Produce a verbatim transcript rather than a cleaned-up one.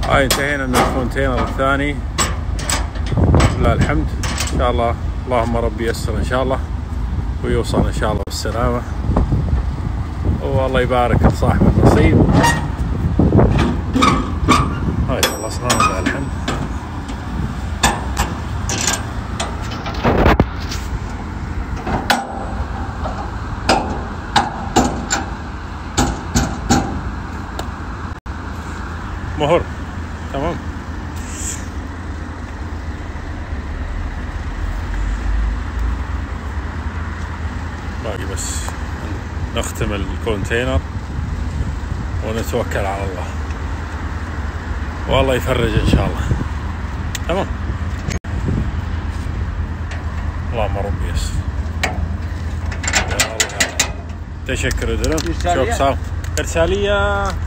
هاي انتهينا من الكونتينر الثاني لله الحمد. ان شاء الله اللهم ربي ييسر ان شاء الله ويوصل ان شاء الله بالسلامة، والله يبارك لصاحب النصيب. هاي خلصنا لله الحمد. مهر تمام. باقي بس نختم الكونتينر ونتوكل على الله، والله يفرج ان شاء الله. تمام. اللهم ربي يسر. يا الله تشكر درهم. شوف صار ارساليه